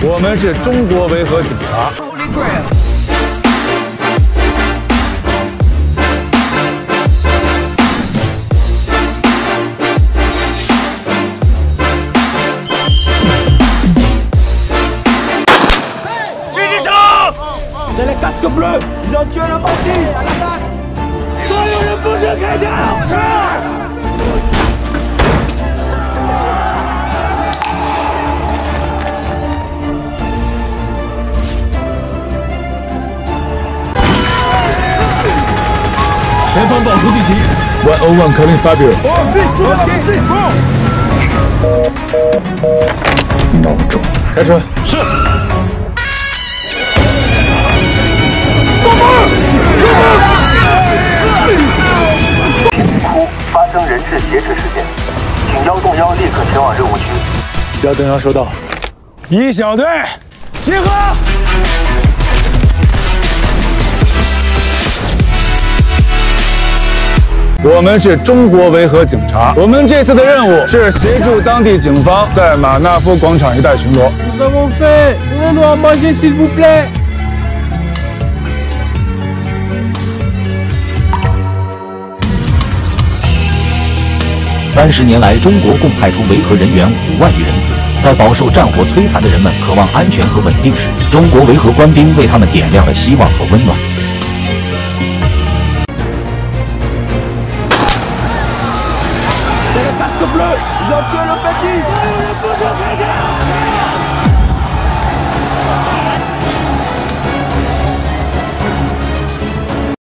我们是中国维和警察。 狙击手 C'est les casques bleus! Ils ont tué le bandit! 所有人不准开枪！是。 前方暴徒聚集 ，101 calling Fabio。孬种，开车。是。 贫窟发生人质劫持事件，请161立刻前往任务区。 101收到。一小队，集合。 我们是中国维和警察，我们这次的任务是协助当地警方在马纳夫广场一带巡逻。 Nous avons fait. On doit manger, s'il vous plaît. 30年来，中国共派出维和人员5万余人次。在饱受战火摧残的人们渴望安全和稳定时，中国维和官兵为他们点亮了希望和温暖。 C'est les casques bleus! Ils ont tué le petit!